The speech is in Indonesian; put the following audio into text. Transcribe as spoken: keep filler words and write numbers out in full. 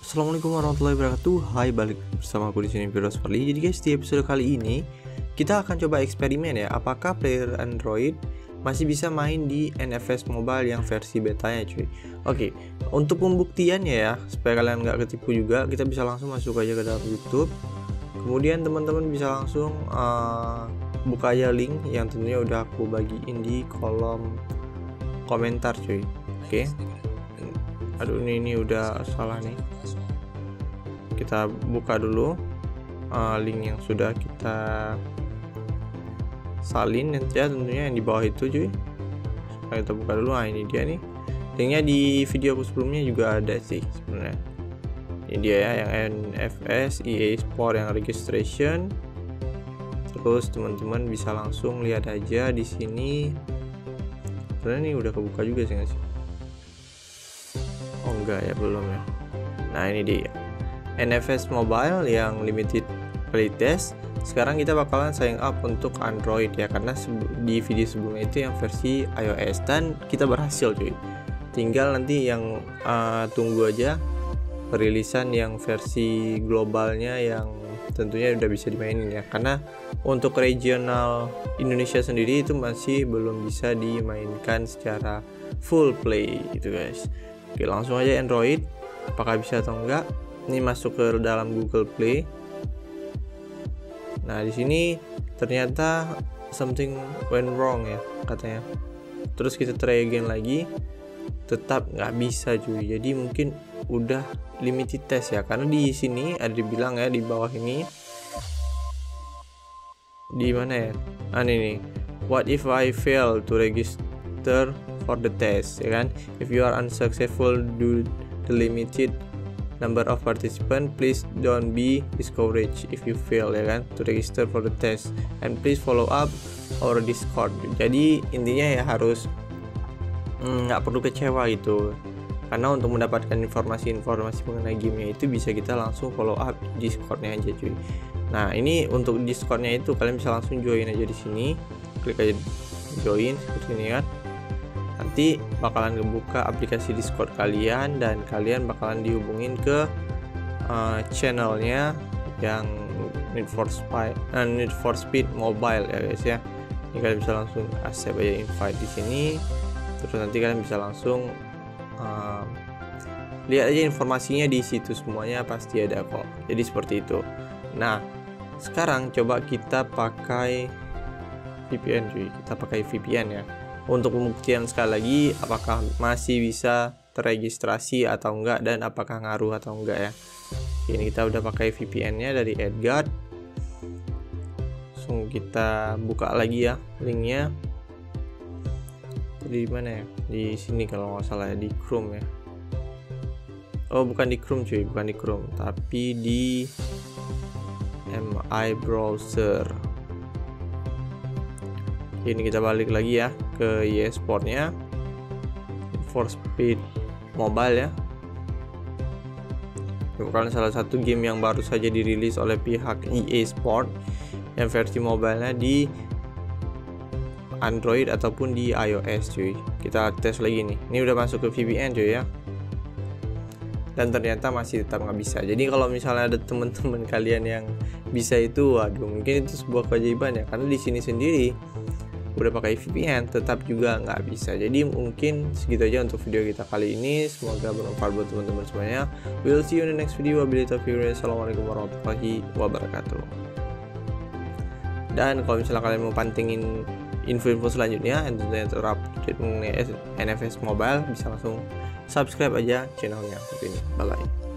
Assalamualaikum warahmatullahi wabarakatuh. Hai, balik bersama aku di sini Virus Farli. Jadi guys, di episode kali ini kita akan coba eksperimen ya, apakah player Android masih bisa main di N F S Mobile yang versi betanya cuy. Oke, untuk pembuktiannya ya, supaya kalian nggak ketipu juga, kita bisa langsung masuk aja ke dalam YouTube. Kemudian teman-teman bisa langsung uh, buka aja link yang tentunya udah aku bagiin di kolom komentar cuy. Oke. Aduh, ini ini udah salah nih. Kita buka dulu uh, link yang sudah kita salin ya, tentunya yang di bawah itu cuy. Nah, kita buka dulu. Nah, ini dia nih. Linknya di video aku sebelumnya juga ada sih sebenarnya. Ini dia ya, yang N F S E A Sport yang registration. Terus teman-teman bisa langsung lihat aja di sini. Sebenarnya ini udah kebuka juga sih nggak sih? Oh enggak ya, belum ya. Nah, ini dia N F S Mobile yang limited playtest. Sekarang kita bakalan sign up untuk Android ya, karena di video sebelumnya itu yang versi iOS dan kita berhasil cuy. Tinggal nanti yang uh, tunggu aja perilisan yang versi globalnya yang tentunya udah bisa dimainin ya, karena untuk regional Indonesia sendiri itu masih belum bisa dimainkan secara full play gitu guys. Oke, langsung aja Android, apakah bisa atau enggak. Ini masuk ke dalam Google Play. Nah, di sini ternyata something went wrong ya katanya. Terus kita try again lagi, tetap nggak bisa cuy. Jadi mungkin udah limited test ya, karena di sini ada dibilang ya di bawah ini. Di mana ya? Ah, ini nih. What if I fail to register for the test, ya kan? If you are unsuccessful due to limited number of participants, please don't be discouraged if you fail, ya kan, to register for the test, and please follow up our Discord. Jadi intinya ya harus nggak mm, perlu kecewa gitu, karena untuk mendapatkan informasi-informasi mengenai gamenya itu bisa kita langsung follow up di Discordnya aja cuy. Nah, ini untuk Discordnya itu kalian bisa langsung join aja di sini, klik aja join seperti ini kan. Nanti bakalan ngebuka aplikasi Discord kalian dan kalian bakalan dihubungin ke uh, channelnya yang Need for Speed, uh, Need for Speed Mobile ya guys ya. Ini kalian bisa langsung accept aja invite di sini. Terus nanti kalian bisa langsung uh, lihat aja informasinya di situ, semuanya pasti ada kok. Jadi seperti itu. Nah, sekarang coba kita pakai V P N cuy. Kita pakai V P N ya. Untuk pembuktian sekali lagi, apakah masih bisa terregistrasi atau enggak, dan apakah ngaruh atau enggak ya. Ini kita udah pakai V P N-nya dari Edgard. Langsung kita buka lagi ya linknya. Di mana ya? Di sini kalau nggak salah ya, di Chrome ya. Oh, bukan di Chrome cuy, bukan di Chrome, tapi di M I browser. Ini kita balik lagi ya ke E A Sportnya, for Speed Mobile ya. Ini bukan salah satu game yang baru saja dirilis oleh pihak E A Sport yang versi mobilenya di Android ataupun di iOS cuy. Kita tes lagi nih. Ini udah masuk ke V P N cuy ya. Dan ternyata masih tetap nggak bisa. Jadi kalau misalnya ada teman-teman kalian yang bisa itu, waduh, mungkin itu sebuah keajaiban ya. Karena di sini sendiri udah pakai V P N tetap juga nggak bisa. Jadi mungkin segitu aja untuk video kita kali ini. Semoga bermanfaat buat teman-teman semuanya. We'll see you in the next video. Assalamualaikum warahmatullahi wabarakatuh. Dan kalau misalnya kalian mau pantengin info-info selanjutnya dan tentunya terupdate mengenai N F S Mobile, bisa langsung subscribe aja channelnya seperti ini. Bye bye.